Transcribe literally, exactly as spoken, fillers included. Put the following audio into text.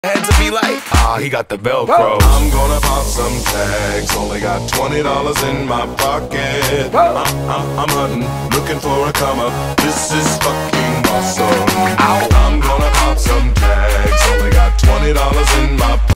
Had to be like, ah, he got the Velcro. I'm gonna pop some tags. Only got twenty dollars in my pocket. I'm, I'm, I'm hunting, looking for a come up. This is fucking awesome. Ow.